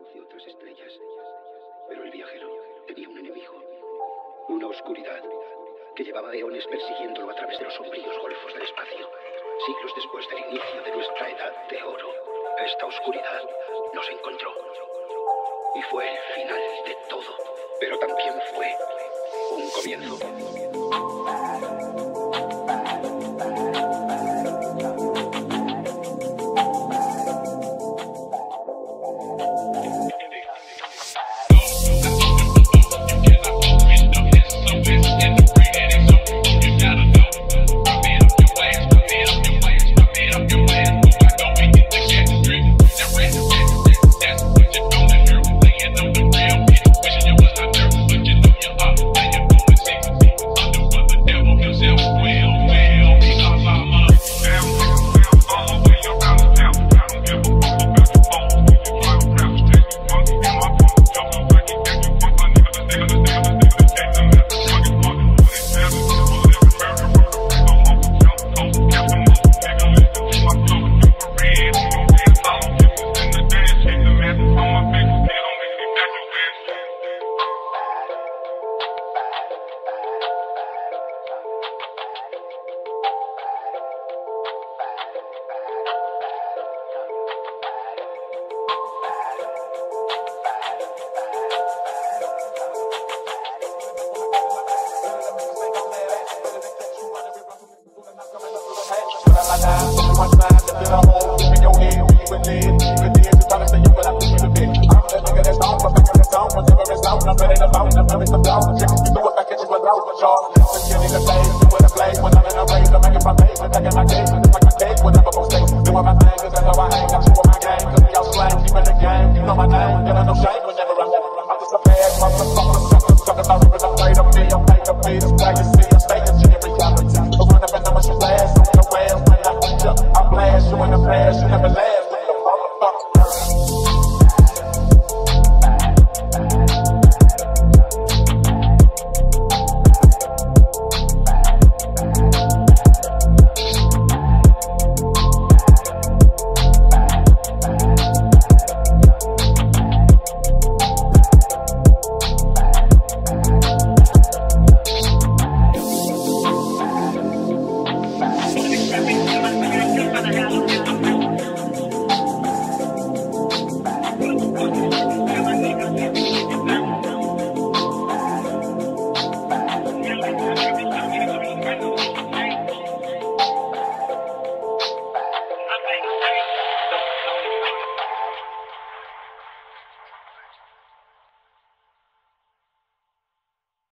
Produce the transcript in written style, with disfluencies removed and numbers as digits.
luz de otras estrellas. Pero el viajero tenía un enemigo, una oscuridad que llevaba eones persiguiéndolo a través de los sombríos golfos del espacio. Siglos después del inicio de nuestra edad de oro, esta oscuridad nos encontró. Y fue el final de todo, pero también fue un comienzo.